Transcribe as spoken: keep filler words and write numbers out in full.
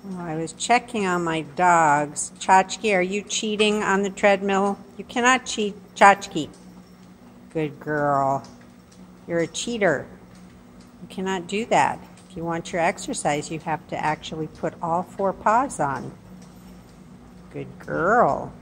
Oh, I was checking on my dogs. Chotchki, are you cheating on the treadmill? You cannot cheat, Chotchki. Good girl. You're a cheater. You cannot do that. If you want your exercise, you have to actually put all four paws on. Good girl.